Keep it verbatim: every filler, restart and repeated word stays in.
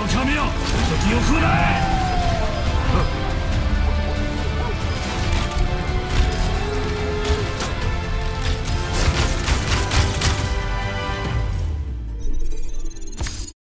の神よ、敵を食うな。